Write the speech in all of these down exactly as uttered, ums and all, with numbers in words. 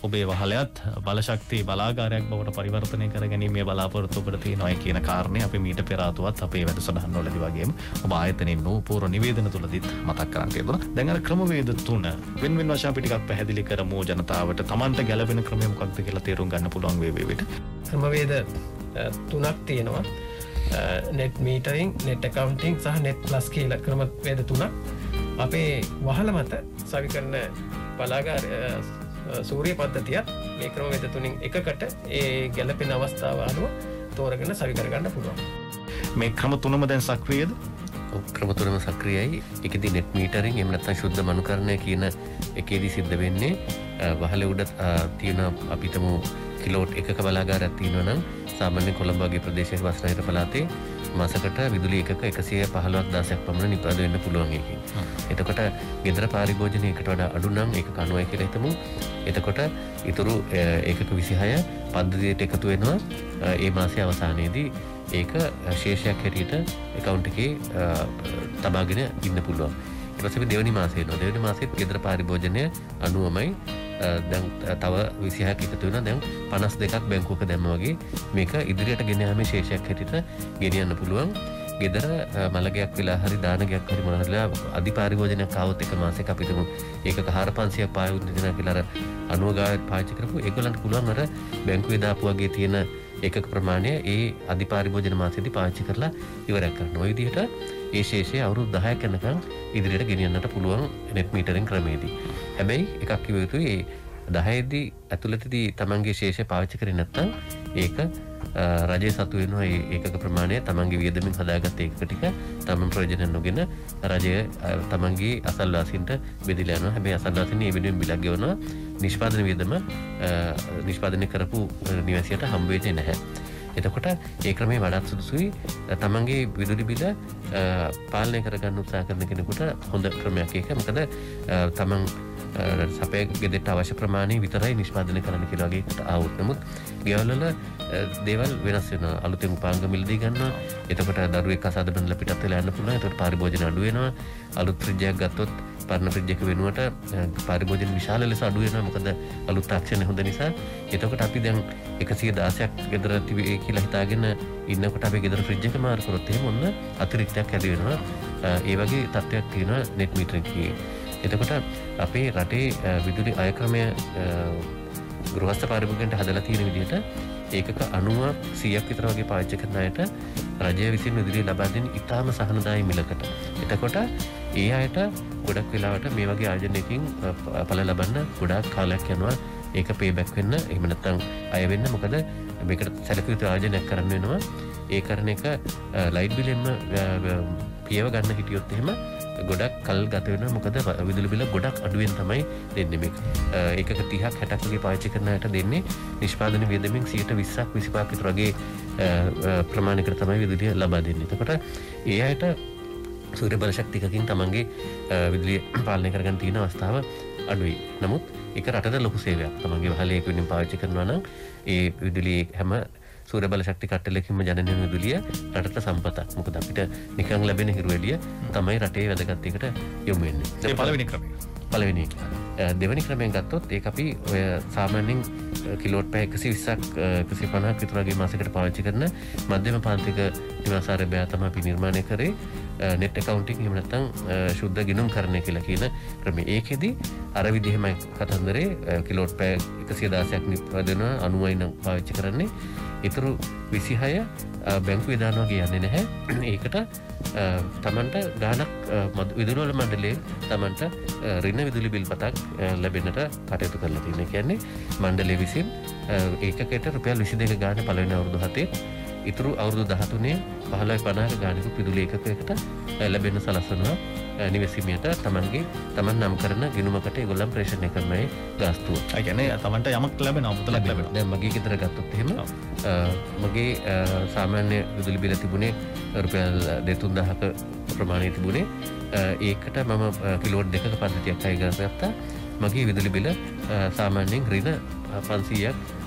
ඔබේ වහලයත් බලශක්ති බලාගාරයක් බවට පරිවර්තනය කර ගැනීමේ බලාපොරොත්තු ඔබට තියෙනවා කියන කාරණේ අපි මීට පෙර ආතුවත් අපේ වැඩසටහන් වලදී වගේම ඔබ ආයතනයේ නෝ පූර්ව නිවේදන තුලදීත් මතක් කරන් තියෙනවා. දැන් අර ක්‍රමවේද තුන වෙන වෙන වශයෙන් අපි ටිකක් පැහැදිලි කරමු ජනතාවට. Tamanට ගැළපෙන ක්‍රමය මොකක්ද කියලා තේරුම් ගන්න පුළුවන් වේ වේවිට. ක්‍රමවේද තුනක් තියෙනවා. net metering, net accounting සහ net plus කියලා ක්‍රමවේද තුනක් අපේ වහල මත සවි කරන බලාගාර සූර්ය පද්ධතියත් මේ ක්‍රමවේද තුنين එකකට ඒ ගැළපෙන අවස්ථාව අනුව තෝරගෙන සවි කර ගන්න පුළුවන්. මේ ක්‍රම තුනම දැන් සක්‍රියද? ක්‍රම තුනම සක්‍රියයි. එකදී net metering එහෙම නැත්නම් ශුද්ධ මනුකරණය කියන එකේදී සිද්ධ වෙන්නේ වහලේ උඩ තියෙන අපිටම කිලෝට් එකක බලාගාරයක් තියෙනවා නම් සාමාන්‍ය කොළඹ වගේ ප්‍රදේශයක වස්ත්‍රාහිර පළාතේ මාසකට විදුලි එකක එකසිය පහළොවක් දහසක් පමණ නිපදව වෙන්න පුළුවන් එකකින්. එතකොට ගෙදර පාරිභෝජනයකට වඩා අඩු නම් ඒක කණුවයි කියලා හිතමු. එතකොට ඊටු ඒකක විසිහය පද්ධතියට එකතු වෙනවා. ඒ මාසයේ අවසානයේදී ඒක ශේෂයක් හැටියට account එකේ තබාගෙන ඉන්න පුළුවන්. ඊට පස්සේ දෙවෙනි මාසයේ එනවා. දෙවෙනි මාසෙත් ගෙදර පාරිභෝජනය අනුවමයි දැන් තව විසිහයක් එකතු වෙනවා. දැන් පනස් දෙකක් බැංකුවක දැම්ම වගේ මේක ඉදිරියට ගෙන යාමේ ශේෂයක් හැටියට ගෙනියන්න පුළුවන්. ගෙදර මලගයක් වෙලා හරි දානගයක් හරි මොනවා හරිලා අධි පාරිභෝජනයක් ආවොත් එක මාසෙක අපිටම ඒකක හාර පන්සියක් පායුත් දෙනවා කියලා අර අනුව ගාවට පාවිච්චි කරපු ඒගොල්ලන්ට පුළුවන් අර බැංකුවේ දාපු වගේ තියෙන ඒකක ප්‍රමාණය ඒ අධි පාරිභෝජන මාසෙදී පාවිච්චි කරලා ඉවරයක් කරනවා. ඔය විදිහට ඒ ශේෂය අවුරුදු දහයක් යනකම් ඉදිරියට ගෙනියන්නට පුළුවන් net metering ක්‍රමයේදී. හැබැයි එකක් කිව්ව යුතුයි ඒ දහයේදී ඇතුළතදී තමන්ගේ ශේෂය පාවිච්චි කරේ නැත්නම් ඒක රජයේ සතු වෙනවා. ඒ ඒකක ප්‍රමාණය තමන්ගේ වියදමින් හදාගත්ත ඒකක ටික තමන් ප්‍රයෝජන නොගෙන රජය තමන්ගේ අසල්වාසීන්ට බෙදලා යනවා. හැබැයි අසල්වාසීන් මේ වෙනුවෙන් බිලක් ගෙවනවා. නිෂ්පාදන වියදම නිෂ්පාදනය කරපු නිවාසියට හම්බ වෙන්නේ නැහැ. එතකොට ඒ ක්‍රමේ වඩාත් සුදුසුයි තමන්ගේ විදුලි බිල පාලනය කරගන්න උත්සාහ කරන කෙනෙකුට හොඳ ක්‍රමයක් ඒක. මොකද තමන් සපේ ගෙදරට අවශ්‍ය ප්‍රමාණය විතරයි නිෂ්පාදනය කරන්න කියලා වගේ එකට ආවොත් නමුත් ගෙවල් වල දේවල් වෙනස් වෙනවා. අලුතෙන් උපාංග මිලදී ගන්නවා. එතකොට දරුවෙක් කසාද බඳලා පිටත් වෙලා යන්න පුළුවන්. එතකොට පාරිභෝජන අඩු වෙනවා. අලුත් ෆ්‍රිජ් එකක් ගත්තොත් පරණ ෆ්‍රිජ් එක වෙනුවට පාරිභෝජන විශාල ලෙස අඩු වෙනවා. මොකද අලුත් තාක්ෂණය හොඳ නිසා. එතකොට අපි දැන් එකසිය දහසක් ගෙදර තිබේ කියලා හිතාගෙන ඉන්නකොට අපි ගෙදර ෆ්‍රිජ් එක මාරු කරොත් එහෙම ඔන්න අතිරික්තයක් ඇති වෙනවා. ඒ වගේ තත්ත්වයක් තියෙනවා net metering එකේ. එතකොට අපේ රටේ විදුලි අය ක්‍රමය ගෘහස්ත පාරිභෝගිකයන්ට හදලා තියෙන විදිහට ඒකක අනූවක් සීයක් විතර වගේ පාවිච්චි කරන අයට රජය විසින් විදුලිය ලබා දෙන ඉතාම සහනදායී මිලකට. එතකොට ඒ අයට ගොඩක් වෙලාවට මේ වගේ ආයෝජනයකින් ඵල ලබන්න ගොඩාක් කාලයක් යනවා. ඒක පේ බැක් වෙන්න එහෙම නැත්නම් අය වෙන්න. මොකද මේකට සැලකිය යුතු ආයෝජනයක් කරන්න වෙනවා. ඒ කරන එක ලයිට් බිලෙන්ම පියව ගන්න හිටියොත් එහෙම ගොඩක් කල් ගත වෙනවා. මොකද විදුලි බිල ගොඩක් අඩුවෙන් තමයි දෙන්නේ මේක. ඒකක තිහක් හැටක් වගේ පාවිච්චි කරන අයට දෙන්නේ නිෂ්පාදන වියදමින් සියයට විස්සක් විසිපහක් විතර වගේ ප්‍රමාණයකට තමයි විදුලිය ලබා දෙන්නේ. එතකොට ඒ අයට සූර්ය බල ශක්තියකින් තමන්ගේ විදුලිය පාලනය කරගන්න තියෙන අවස්ථාව අඩුයි. නමුත් ඒක රටට ලොකු සේවයක්. තමන්ගේ වහලේ එක වෙනින් පාවිච්චි කරනවා නම් ඒ විදුලිය හැම සූර්ය බල ශක්ති කට්ටලකින්ම ජනනය වෙන විදුලිය රටට සම්පතක්. මොකද අපිට නිකන් ලැබෙන හිරු එළිය තමයි රටේ වැදගත් එකට යොමු වෙන්නේ. ඒ පළවෙනි ක්‍රමය. පළවෙනි එක. දෙවෙනි ක්‍රමයෙන් ගත්තොත් ඒක අපි ඔය සාමාන්‍යයෙන් කිලෝට් පැය එකසිය විස්සක් එකසිය පනහක් විතර වගේ මාසයකට පාවිච්චි කරන මධ්‍යම පාන්තික නිවාසාරය තමයි අපි නිර්මාණය කරේ net accounting එහෙම නැත්නම් ශුද්ධ ගිණුම් කරණය කියලා කියන ක්‍රමය. ඒකෙදි අර විදිහමයි කතන්දරේ කිලෝට් පැය එකසිය දහසක් නිපදවන අනූවයි නම් පාවිච්චි කරන්නේ. ඊටු විසිහය බැංකුවේ දානවා කියන්නේ නැහැ. ඒකට තමන්ට ගාණක් විදුලි වල මණ්ඩලයේ තමන්ට ඍණ විදුලි බිල් පතක් ලැබෙන්නට කටයුතු කරලා තියෙනවා. කියන්නේ මණ්ඩලය විසින් ඒකකට රුපියල් විසි දෙක ගාණ පළවෙනි අවුරුදු හතේ ඉතුරු අවුරුදු දහතුනේ පහළොව පනහක ගාණක විදුලි ඒකකයකට ලැබෙන සලසනවා. නිවැසිමියට තමන්ගේ තමන් නම් කරන ගිණුමකට ඒගොල්ලන් ප්‍රේෂණය කරනයි ගාස්තුව. ඒ කියන්නේ තමන්ට යමක් ලැබෙනවා මුදලක් ලැබෙනවා. දැන් මගේ ගෙදර ගත්තොත් එහෙම මගේ සාමාන්‍ය විදුලි බිල තිබුණේ රුපියල් දෙක තුන් දහසක ප්‍රමාණය තිබුණේ. ඒකට මම කිලෝවොට් දෙකක පද්ධතියක් අය ගත්තා. මගේ විදුලි බිල සාමාන්‍යයෙන් ඍණ පන්සීයක්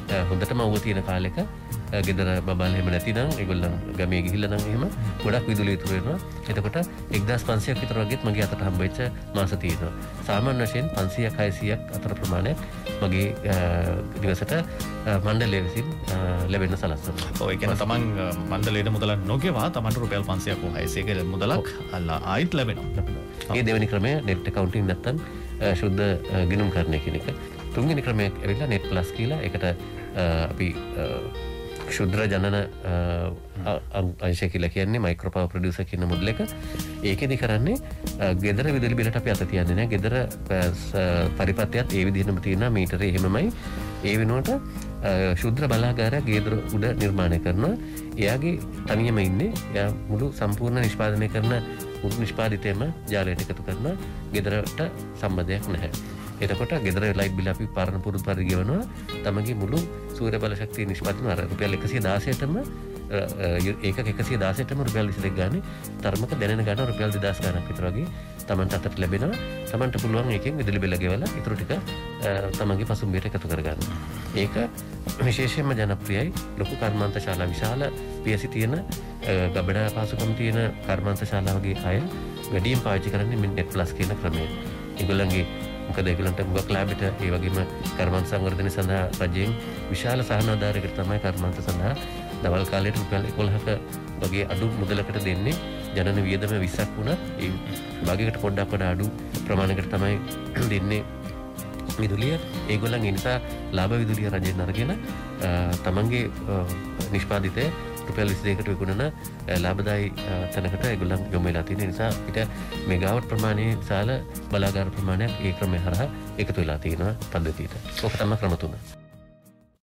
හොඳටම අවුව තියෙන කාලෙක ගෙදර බබල් එහෙම නැතිනම් ඒගොල්ලන් ගමේ ගිහිල්ලා නම් එහෙම ගොඩක් විදුලිය ඉතුරු වෙනවා. එතකොට එක්දාස් පන්සියයක් විතර වගේත් මගේ අතට හම්බෙච්ච මාස තියෙනවා. සාමාන්‍ය වශයෙන් පන්සියයක් හයසියයක් අතර ප්‍රමාණයක් මගේ දිවසට මණ්ඩලය විසින් ලැබෙන්න සලස්වනවා. ඔය කියන්නේ තමන් මණ්ඩලයට මුදලක් නොගෙවා තමන්ට රුපියල් පන්සියයක් හෝ හයසියක මුදලක් අල්ලා ආයිත් ලැබෙනවා. ඒ දෙවෙනි ක්‍රමය නෙට් accounting නැත්තම් ශුද්ධ ගිණුම් කරණය කියන එක. තුන්වෙනි ක්‍රමය ඇවිල්ලා net plus කියලා. ඒකට අපි ශුද්‍ර ජනන අංශය කියලා කියන්නේ මයික්‍රෝ පවර් ප්‍රොඩියුසර් කියන මොඩල් එක. ඒකෙදි කරන්නේ ගෙදර විදුලි බිලට අපි අත තියන්නේ නැහැ. ගෙදර පරිපත්‍යයත් ඒ විදිහටම තියෙනවා මීටරේ එහෙමමයි. ඒ වෙනුවට ශුද්‍ර බලාගාරයක් ගෙදර උඩ නිර්මාණය කරනවා. එයාගේ තනියම ඉන්නේ. එයා මුළු සම්පූර්ණ නිෂ්පාදනය කරන මුළු නිෂ්පාදිතයම ජාලයට එකතු කරන ගෙදරට සම්බන්ධයක් නැහැ. එතකොට ගෙදර ලයිට් බිල අපි පරණ පුරුදු පරිදි ගෙවනවා. තමගේ මුළු සූර්ය බල ශක්තිය නිෂ්පාදනය අර රුපියල් එකසිය දාසයටම ඒකක එකසිය දාසයටම රුපියල් විසි දෙක ගානේ තරමක දැනෙන ගාන රුපියල් දෙදාස් ගානක් විතර වගේ තමන්ට අතට ලැබෙනවා. තමන්ට පුළුවන් ඒකෙන් විදුලි බිල ගෙවලා ඊටු ටික තමන්ගේ පසුම්බියට එකතු කරගන්න. ඒක විශේෂයෙන්ම ජනප්‍රියයි. ලොකු කර්මාන්ත ශාලා විශාල පියසි තියෙන ගබඩා පාසුකම් තියෙන කර්මාන්ත ශාලා වගේ අය වැඩියෙන් පාවිච්චි කරන්නේ මේ net plus කියන ක්‍රමය. ඒගොල්ලන්ගේ මොකද ඒගොල්ලන්ට මුගක් ලාභයට ඒ වගේම කර්මාන්ත සංවර්ධනය සඳහා රජයෙන් විශාල සහනාධාරයකට තමයි කර්මාන්ත සඳහා දවල් කාලයට රුපියල් එකොළහක වගේ අඩු මුදලකට දෙන්නේ. ජනන වියදම විස්සක් වුණත් ඒ භාගයකට පොඩ්ඩක් වඩා අඩු ප්‍රමාණයකට තමයි දෙන්නේ විදුලිය. ඒගොල්ලන් ඒ නිසා ලාභ විදුලිය රජයෙන් අරගෙන තමන්ගේ නිෂ්පාදිතය රුපියල් විසි දෙකකට විකුණන ලාභදායී තැනකට ඒගොල්ලන් යොමු වෙලා තියෙන නිසා අපිට මෙගාවට් ප්‍රමාණයේ විශාල බලාගාර ප්‍රමාණයක් ඒ ක්‍රමය හරහා එකතු වෙලා තියෙනවා පද්ධතියට. ඔක තමයි ක්‍රම තුන.